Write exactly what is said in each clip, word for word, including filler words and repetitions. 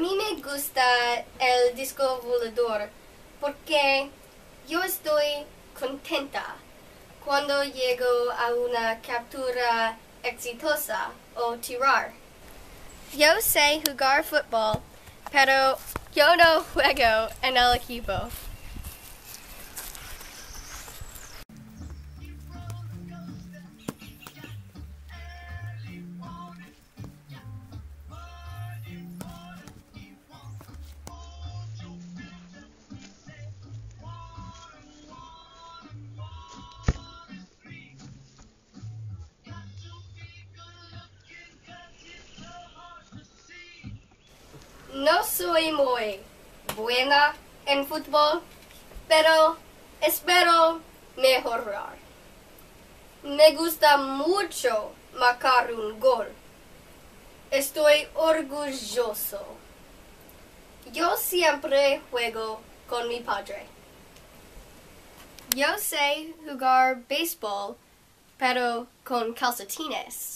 mí me gusta el disco volador porque yo estoy contenta cuando llego a una captura exitosa o tirar. Yo sé jugar fútbol, pero yo no juego en el equipo. No soy muy buena en fútbol, pero espero mejorar. Me gusta mucho marcar un gol. Estoy orgulloso. Yo siempre juego con mi padre. Yo sé jugar béisbol, pero con calcetines.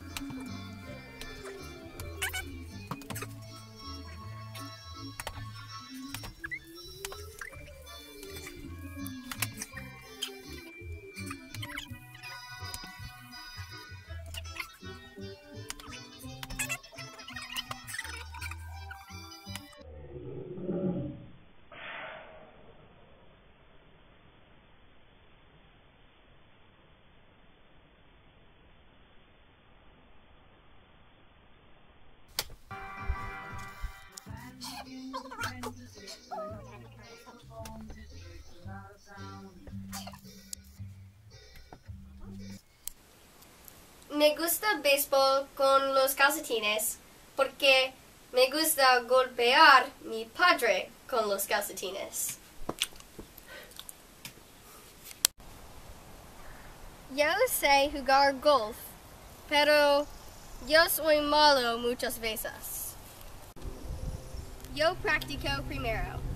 Me gusta béisbol con los calcetines porque me gusta golpear a mi padre con los calcetines. Yo sé jugar golf, pero yo soy malo muchas veces. Yo practico primero.